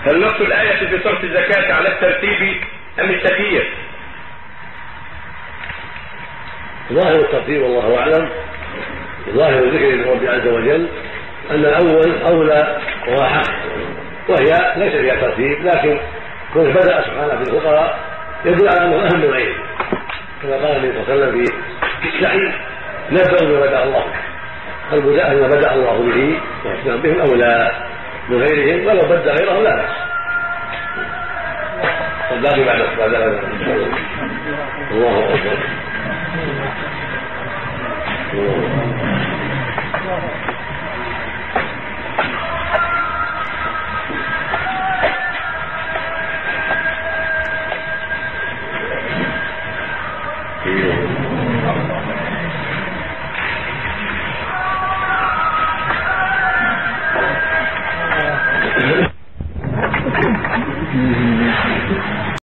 هل نص الآية في صرف الزكاة على الترتيب أم التخيير؟ ظاهر الترتيب والله أعلم. ظاهر ذكر الرب عز وجل أن الأول أولى وأحق، وهي ليس فيها ترتيب، لكن كونه بدأ سبحانه بالفقراء يدل على أنه أهم من غيره، كما قال النبي صلى الله عليه وسلم في السعي: نبدأ بما بدأ الله به، ما بدأ الله به واهتمام بهم أولى من غيرهم، ولو بدأ غيرهم لا بأس. والباقي بعد هذا الله أكبر.